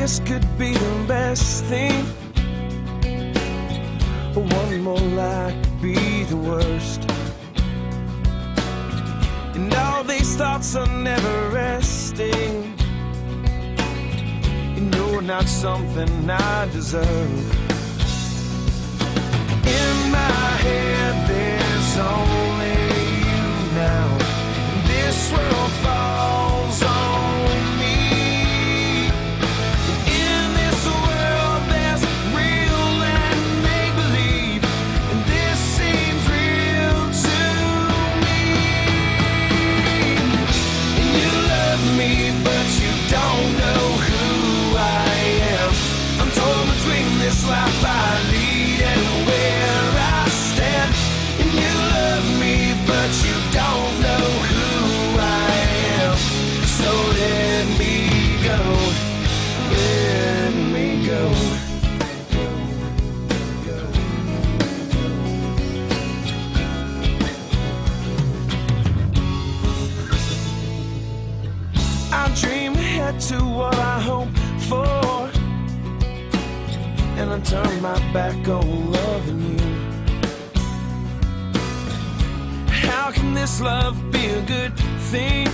this could be the best thing, but one more lie could be the worst. And all these thoughts are never resting, and you're not something I deserve. In my head there's only you now, and this world falls on me. In this world there's real and make-believe, and this seems real to me. And you love me, but you don't know who I am. I'm torn between this life I lead and where I stand. And you love me, but you don't know who I am. So let me go, let me go. I dream ahead to what I hope for, and I turn my back on loving you. How can this love be a good thing?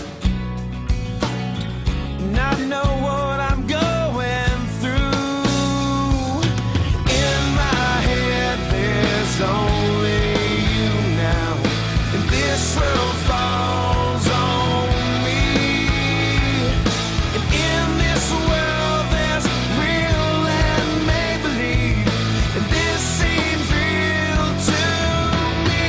And I know what I'm going through. In my head there's only you now, and this world falls on me. And in this world there's real and make-believe, and this seems real to me.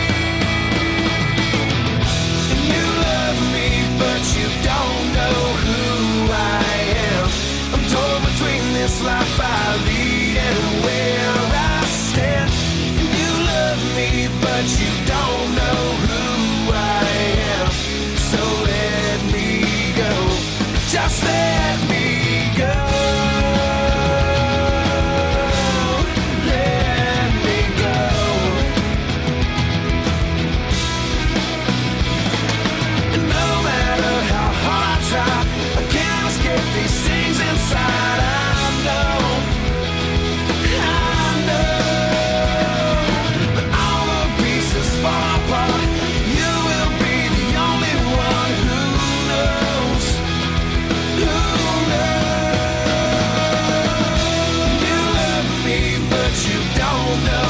And you love me, but you don't know who I am. I'm torn between this life I lead and where I stand. And you love me, but you don't know who I am. So let me go, just let me go. Let me go. And no matter how hard I try, I can't escape these things inside. I know that all the pieces fall apart. You will be the only one who knows, who knows. You love me, but you don't know